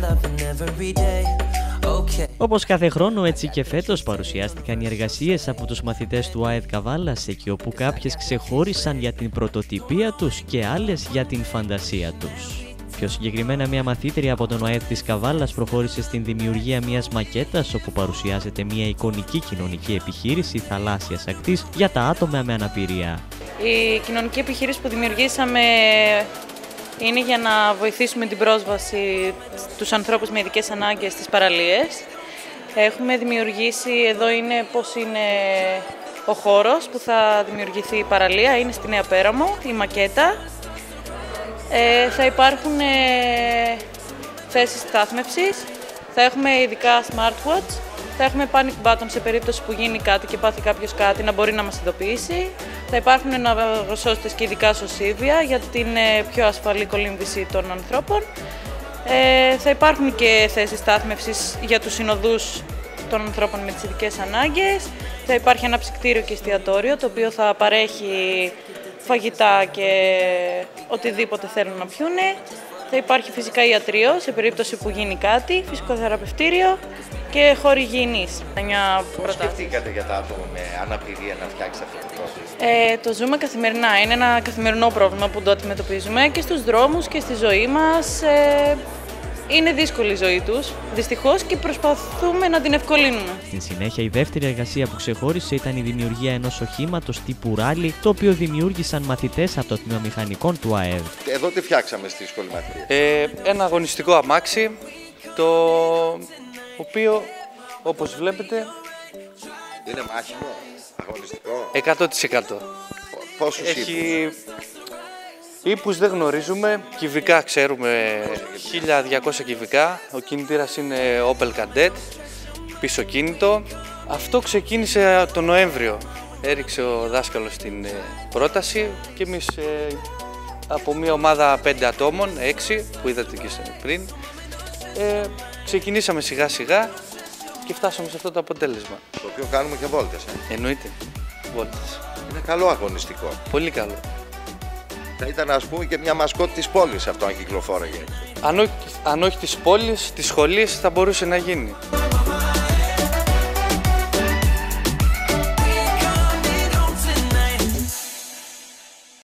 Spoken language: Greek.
Όπως κάθε χρόνο, έτσι και φέτος παρουσιάστηκαν οι εργασίες από τους μαθητές του ΑΕΔ Καβάλας, εκεί όπου κάποιες ξεχώρισαν για την πρωτοτυπία τους και άλλες για την φαντασία τους. Πιο συγκεκριμένα, μια μαθήτρια από τον ΑΕΔ της Καβάλας προχώρησε στην δημιουργία μιας μακέτας όπου παρουσιάζεται μια εικονική κοινωνική επιχείρηση θαλάσσιας ακτής για τα άτομα με αναπηρία. Η κοινωνική επιχείρηση που δημιουργήσαμε είναι για να βοηθήσουμε την πρόσβαση στους ανθρώπους με ειδικές ανάγκες στις παραλίες. Έχουμε δημιουργήσει, εδώ είναι πώς είναι ο χώρος που θα δημιουργηθεί η παραλία, είναι στη Νέα Πέραμο, η μακέτα. Θα υπάρχουν θέσεις στάθμευσης, θα έχουμε ειδικά smartwatch, θα έχουμε panic button σε περίπτωση που γίνει κάτι και πάθει κάποιος κάτι να μπορεί να μας ειδοποιήσει. Θα υπάρχουν ναυαγοσώστες και ειδικά σωσίβια για την πιο ασφαλή κολύμβηση των ανθρώπων. Θα υπάρχουν και θέσεις στάθμευσης για τους συνοδούς των ανθρώπων με τις ειδικές ανάγκες. Θα υπάρχει ένα ψυκτήριο και εστιατόριο, το οποίο θα παρέχει φαγητά και οτιδήποτε θέλουν να πιούνε. Θα υπάρχει φυσικά ιατρείο σε περίπτωση που γίνει κάτι, φυσικοθεραπευτήριο και χώροι υγιεινής. Πώς σκεφτήκατε για τα άτομα με αναπηρία να φτιάξετε αυτό το πρόβλημα? Το ζούμε καθημερινά. Είναι ένα καθημερινό πρόβλημα που το αντιμετωπίζουμε και στους δρόμους και στη ζωή μας. Είναι δύσκολη η ζωή τους, δυστυχώς, και προσπαθούμε να την ευκολύνουμε. Στην συνέχεια, η δεύτερη εργασία που ξεχώρισε ήταν η δημιουργία ενός οχήματος τύπου ράλι, το οποίο δημιούργησαν μαθητές από το Τμήμα Μηχανικών του ΑΕΔ. Εδώ τι φτιάξαμε στη σχολή μαθητείας? Ένα αγωνιστικό αμάξι, το οποίο, όπως βλέπετε, είναι μάχημο, αγωνιστικό. 100%. Πόσους έχει ύπους δεν γνωρίζουμε, κυβικά ξέρουμε 1200 κυβικά, ο κινητήρας είναι Opel Kadett, πίσω κίνητο. Αυτό ξεκίνησε τον Νοέμβριο, έριξε ο δάσκαλος την πρόταση και εμείς από μια ομάδα 5 ατόμων, 6 που είδατε και πριν, ξεκινήσαμε σιγά σιγά και φτάσαμε σε αυτό το αποτέλεσμα. Το οποίο κάνουμε και βόλτες. Εννοείται, βόλτες. Είναι καλό αγωνιστικό. Πολύ καλό. Θα ήταν, ας πούμε, και μια μασκότ της πόλης αυτό αν κυκλοφόραγε. Αν όχι της πόλης, της σχολής θα μπορούσε να γίνει.